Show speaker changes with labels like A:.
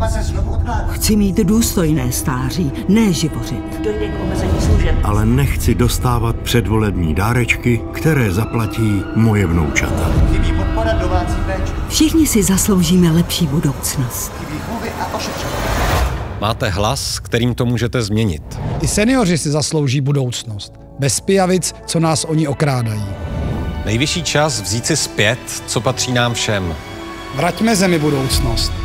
A: Platba se znovu odkládá.
B: Chci mít důstojné stáří, ne živořit.
C: Dojde k omezení služeb.
D: Ale nechci dostávat předvolební dárečky, které zaplatí moje vnoučata.
A: Chybí podpora domácí péče.
B: Všichni si zasloužíme lepší budoucnost.
A: Chybí chůvy a ošetřovny.
E: Máte hlas, kterým to můžete změnit.
F: I seniori si zaslouží budoucnost. Bez pijavic, co nás oni okrádají.
E: Nejvyšší čas vzít si zpět, co patří nám všem.
F: Vraťme zemi budoucnost.